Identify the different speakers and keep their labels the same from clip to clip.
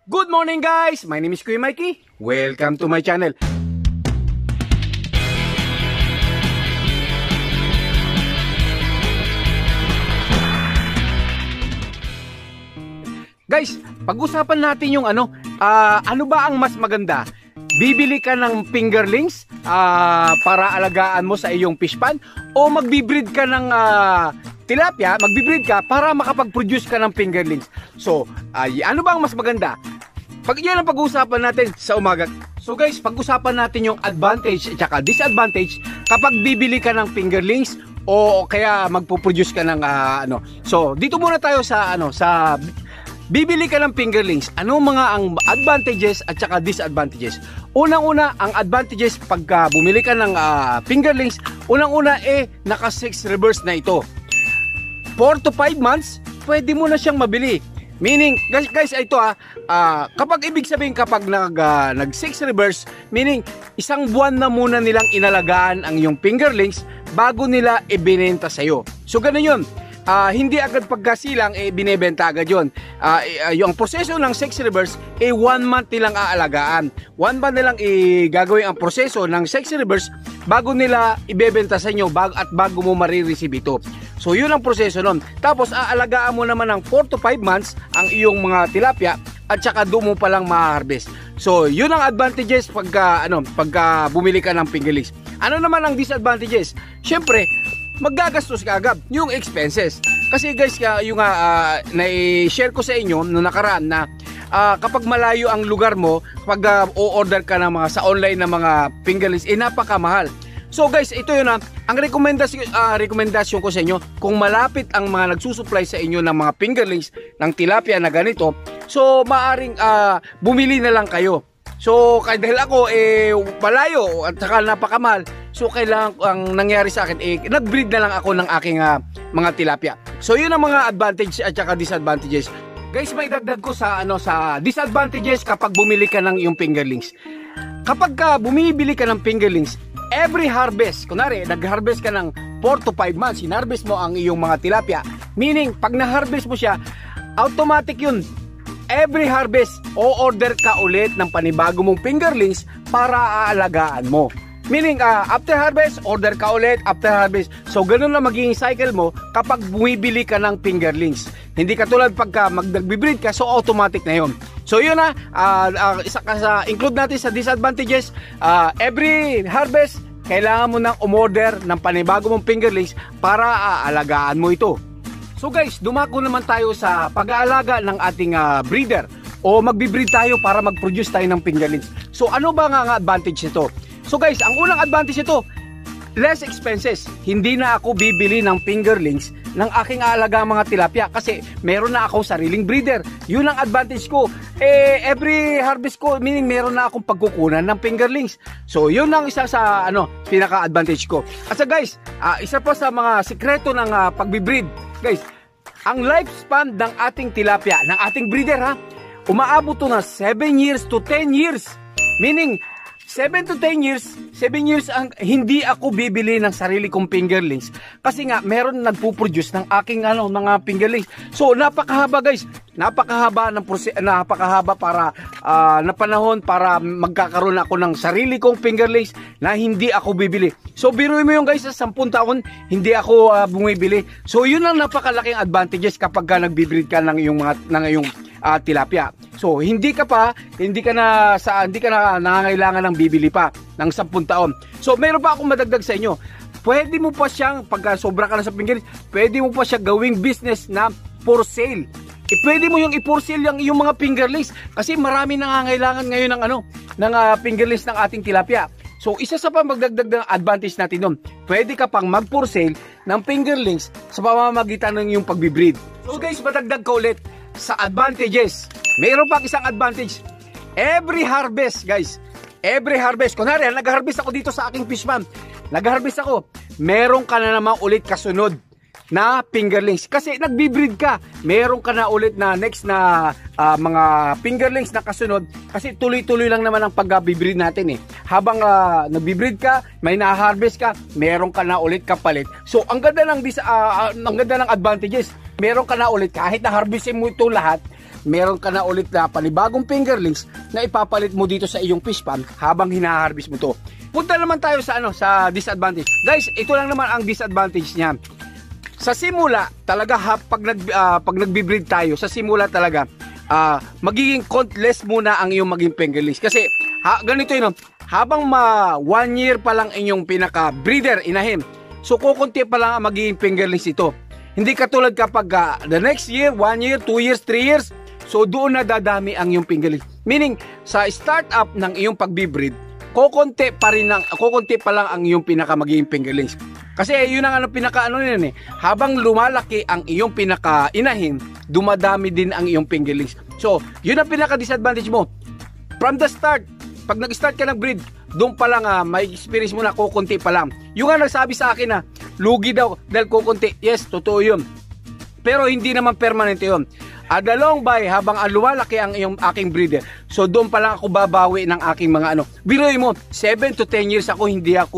Speaker 1: Good morning guys! My name is Kuya Mikey. Welcome to my channel. Guys, pag-usapan natin yung ano ba ang mas maganda? Bibili ka ng fingerlings para alagaan mo sa iyong fish pan o magbibreed ka ng tilapia, magbibreed ka para makapag-produce ka ng fingerlings. So, ano ba ang mas maganda? Yan ang pag-uusapan natin sa umaga. So guys, pag-usapan natin yung advantage at saka disadvantage kapag bibili ka ng fingerlings o kaya magpo-produce ka ng So, dito muna tayo sa bibili ka ng fingerlings. Ano mga ang advantages at saka disadvantages? Unang-una, ang advantages pagka bumili ka ng fingerlings, unang-una naka 6 reverse na ito. 4 to 5 months, pwede mo na siyang mabili. Meaning, guys, ito kapag ibig sabihin kapag nag 6 reverse, meaning isang buwan na muna nilang inalagaan ang yung fingerlings bago nila ibinenta sa'yo. So, ganun yun. Hindi agad pagkasilang binebenta agad yun. Yung proseso ng 6 reverse 1 month nilang aalagaan. 1 month nilang gagawin ang proseso ng 6 reverse bago nila ibebenta sa inyo bago mo marireceive ito. So yun ang proseso nun. Tapos aalagaan mo naman ng 4 to 5 months ang iyong mga tilapia at saka doon mo palang ma-harvest. So yun ang advantages pagka bumili ka ng fingerlings. Ano naman ang disadvantages? Syempre, maggagastos ka agad yung expenses. Kasi guys, yung na-share ko sa inyo noong nakaraan na kapag malayo ang lugar mo, pag o-order ka ng sa online na mga fingerlings, napakamahal. So guys, ito yun ang rekomendasyon ko sa inyo. Kung malapit ang mga nagsusupply sa inyo ng mga fingerlings ng tilapia na ganito, so maaring bumili na lang kayo. So dahil ako malayo at saka napakamahal, so kailangan ang nangyari sa akin nag-breed na lang ako ng aking mga tilapia. So yun ang mga advantage at saka disadvantages. Guys, may dagdag ko sa disadvantages kapag bumili ka ng yung fingerlings. Kapag bumibili ka ng fingerlings, every harvest, kunwari nag-harvest ka ng 4 to 5 months, hinarvest mo ang iyong mga tilapia. Meaning, pag na-harvest mo siya, automatic yun. Every harvest, o-order ka ulit ng panibago mong fingerlings para aalagaan mo. Meaning, after harvest, order ka ulit, after harvest. So, ganun na magiging cycle mo kapag bumibili ka ng fingerlings. Hindi katulad pagka nag-breed ka, so automatic na yun. So, yun include natin sa disadvantages. Every harvest, kailangan mo nang umorder ng panibago mong fingerlings para aalagaan mo ito. So guys, dumako naman tayo sa pag-aalaga ng ating breeder o magbi-breed tayo para mag-produce tayo ng fingerlings. So ano ba ang advantage nito? So guys, ang unang advantage nito, less expenses. Hindi na ako bibili ng fingerlings ng aking aalagang mga tilapia kasi meron na akong sariling breeder. Yun ang advantage ko. Every harvest ko, meaning meron na akong pagkukunan ng fingerlings. So yun ang isa sa pinaka-advantage ko. At guys, isa pa sa mga sikreto ng pagbi-breed. Guys, ang lifespan ng ating tilapia, ng ating breeder umaabot to na 7 years to 10 years. Meaning, 7 to 10 years, 7 years ang hindi ako bibili ng sarili kong fingerlings. Kasi nga, meron nagpo-produce ng aking mga fingerlings. So, napakahaba guys. Napakahaba para na panahon para magkakaroon ako ng sarili kong fingerlings na hindi ako bibili. So, biruin mo yung guys, sa 10 taon, hindi ako bumibili. So, yun ang napakalaking advantages kapag nagbi-breed ka ng iyong tilapia. So, hindi ka na nangangailangan ng bibili pa ng 10 taon. So, meron pa akong madagdag sa inyo. Pwede mo pa siyang, pagka sobra ka na sa fingerlings, pwede mo pa siya gawing business na for sale. Pwede mo yung i-for sale yung mga fingerlings kasi marami nangangailangan ngayon ng fingerlings ng ating tilapia. So, isa sa magdagdag ng advantage natin doon, pwede ka pang mag-for sale ng fingerlings sa pamamagitan ng yung pagbi-breed. So, guys, madagdag ko ulit sa advantages. Mayroon pang isang advantage. Every harvest, guys. Every harvest. Kunwari, nag-harvest ako dito sa aking fish farm. Nag-harvest ako. Meron ka na naman ulit kasunod na fingerlings. Kasi nagbi-breed ka. Meron ka na ulit na next na mga fingerlings na kasunod. Kasi tuloy-tuloy lang naman ang pag-breed natin Habang nagbi-breed ka, may na-harvest ka, meron ka na ulit kapalit. So, ang ganda ng advantages. Meron ka na ulit kahit na harvestin mo ito lahat, meron ka na ulit na panibagong fingerlings na ipapalit mo dito sa iyong fish pond habang hinaharvest mo to. Punta naman tayo sa sa disadvantage. Guys, ito lang naman ang disadvantage niya. Sa simula, talaga pag nagbi-breed tayo, sa simula talaga magiging countless muna ang iyong maging fingerlings. Kasi ganito yun, habang 1 year pa lang inyong pinaka breeder inahin, so kukunti pa lang ang magiging fingerlings ito. Hindi katulad kapag the next year, 1 year, 2 years, 3 years, so doon na dadami ang iyong fingerlings. Meaning sa start up ng iyong pagbi-breed, kukunti pa lang ang iyong pinaka magiging fingerlings. Kasi yun ang pinaka yun habang lumalaki ang iyong pinaka inahin, dumadami din ang iyong fingerlings. So, yun ang pinaka disadvantage mo. From the start, pag nag-start ka ng breed, doon pa lang may experience mo na kukunti pa lang. Yung nga nagsabi sa akin lugi daw dahil kukunti. Yes, totoo yun. Pero hindi naman permanente yun. Along by, habang lumalaki ang aking breeder, so doon pa lang ako babawi ng aking mga Biruin mo, 7 to 10 years ako hindi ako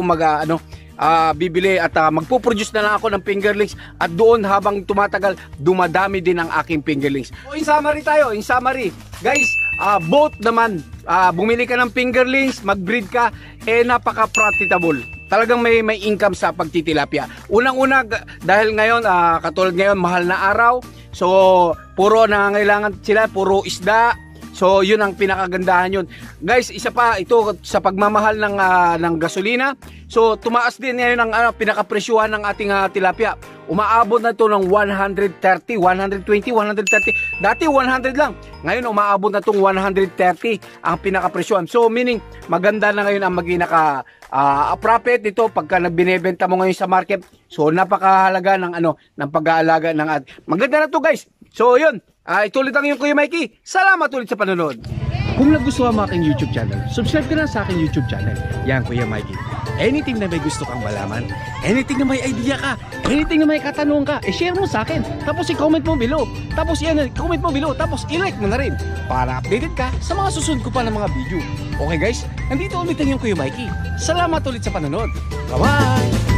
Speaker 1: bibili at magpo-produce na lang ako ng fingerlings, at doon habang tumatagal dumadami din ang aking fingerlings. So in summary guys, both naman bumili ka ng fingerlings, mag-breed ka, napaka-profitable. Talagang may income sa pagtitilapia. Unang-una dahil ngayon katulad ngayon mahal na araw, so puro nangangailangan sila, puro isda. So yun ang pinakagandahan yun. Guys, isa pa ito sa pagmamahal ng gasolina. So tumaas din ngayon ang pinakapresyuhan ng ating tilapia. Umaabot na ito ng 130, 120, 130. Dati 100 lang. Ngayon umaabot na itong 130 ang pinakapresyuhan. So meaning maganda na ngayon ang maging profit nito pagka nagbinebenta mo ngayon sa market. So napakahalaga ng ng pag-aalaga ng maganda na to guys. So yun. Ito ulit ang yung Kuya Mikey. Salamat ulit sa panonood. Kung nagustuhan mo aking YouTube channel, subscribe ka na sa aking YouTube channel. Yan, Kuya Mikey. Anything na may gusto kang malaman, anything na may idea ka, anything na may katanungan ka, share mo sa akin. Tapos i-comment mo below. Tapos comment mo below. Tapos i-like mo na rin para updated ka sa mga susunod ko pa ng mga video. Okay guys, nandito ulit ang yung Kuya Mikey. Salamat ulit sa panonood. Bye-bye!